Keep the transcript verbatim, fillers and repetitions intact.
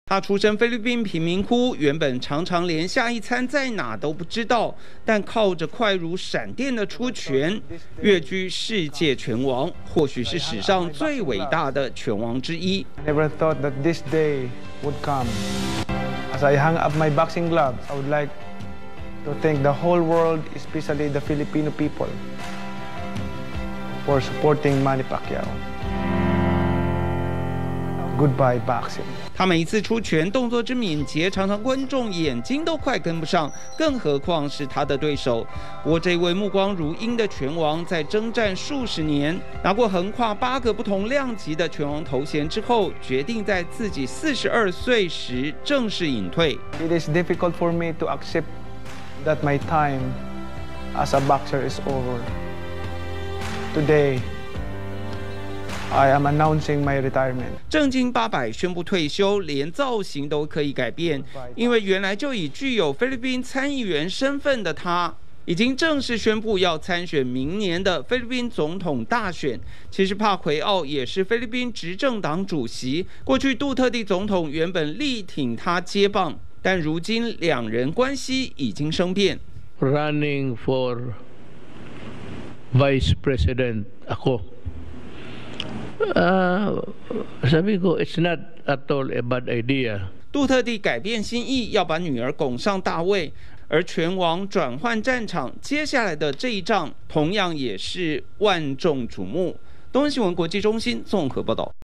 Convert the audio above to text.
他出身菲律宾贫民窟，原本常常连下一餐在哪都不知道，但靠着快如闪电的出拳，跃居世界拳王，或许是史上最伟大的拳王之一。 Never thought that this day would come. As I hang up my boxing gloves, I would like to thank the whole world, especially the Filipino people, for supporting Manny Pacquiao.Goodbye boxing。 他每一次出拳动作之敏捷，常常观众眼睛都快跟不上，更何况是他的对手。不过，这位目光如鹰的拳王，在征战数十年，拿过横跨八个不同量级的拳王头衔之后，决定在自己四十二岁时正式隐退。 It is difficult for me to accept that my time as a boxer is over. Today.I am announcing my retirement. 正经八百宣布退休，连造型都可以改变，因为原来就已具有菲律宾参议员身份的他，已经正式宣布要参选明年的菲律宾总统大选。其实帕奎奥也是菲律宾执政党主席，过去杜特地总统原本力挺他接棒，但如今两人关系已经生变。 Running for Vice President ako.Uh, sabi ko, it's not at all a bad idea. 杜特地改变心意，要把女儿拱上大位，而拳王转换战场，接下来的这一仗同样也是万众瞩目。东森新闻国际中心综合报道。